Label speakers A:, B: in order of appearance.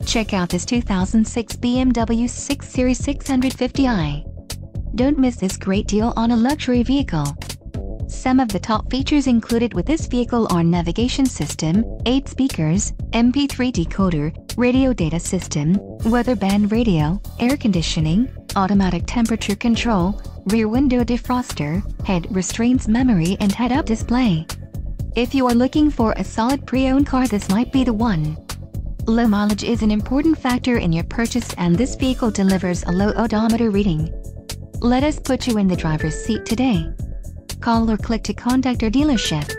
A: Check out this 2006 BMW 6 Series 650i. Don't miss this great deal on a luxury vehicle. Some of the top features included with this vehicle are navigation system, 8 speakers, MP3 decoder, radio data system, weather band radio, air conditioning, automatic temperature control, rear window defroster, head restraints memory and head-up display. If you are looking for a solid pre-owned car, this might be the one. Low mileage is an important factor in your purchase, and this vehicle delivers a low odometer reading. Let us put you in the driver's seat today. Call or click to contact our dealership.